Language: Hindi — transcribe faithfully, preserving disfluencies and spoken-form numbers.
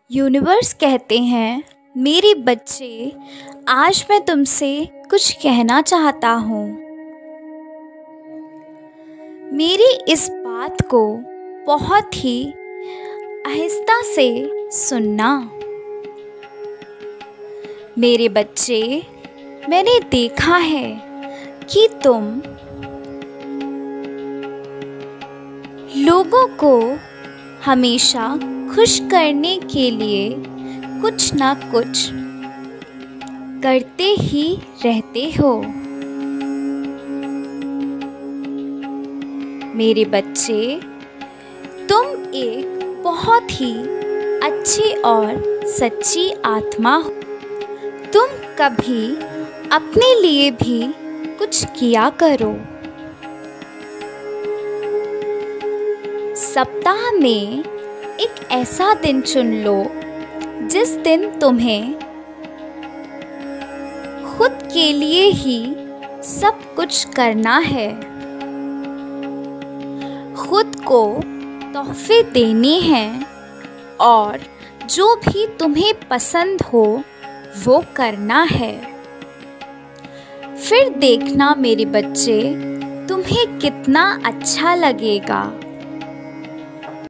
यूनिवर्स कहते हैं, मेरे बच्चे, आज मैं तुमसे कुछ कहना चाहता हूँ। मेरी इस बात को बहुत ही आहिस्ता से सुनना। मेरे बच्चे, मैंने देखा है कि तुम लोगों को हमेशा खुश करने के लिए कुछ ना कुछ करते ही रहते हो। मेरे बच्चे, तुम एक बहुत ही अच्छी और सच्ची आत्मा हो। तुम कभी अपने लिए भी कुछ किया करो। सप्ताह में एक ऐसा दिन चुन लो जिस दिन तुम्हें खुद के लिए ही सब कुछ करना है। खुद को तोहफे देने हैं और जो भी तुम्हें पसंद हो वो करना है। फिर देखना मेरे बच्चे, तुम्हें कितना अच्छा लगेगा।